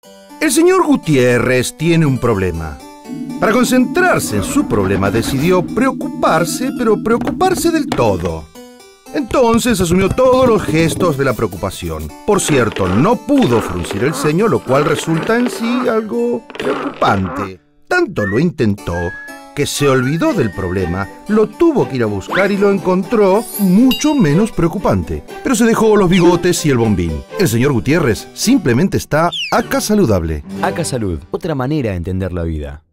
El señor Gutiérrez tiene un problema. Para concentrarse en su problema decidió preocuparse, pero preocuparse del todo. Entonces asumió todos los gestos de la preocupación. Por cierto, no pudo fruncir el ceño, lo cual resulta en sí algo preocupante. Tanto lo intentó que se olvidó del problema, lo tuvo que ir a buscar y lo encontró mucho menos preocupante. Pero se dejó los bigotes y el bombín. El señor Gutiérrez simplemente está acá saludable. Acá Salud, otra manera de entender la vida.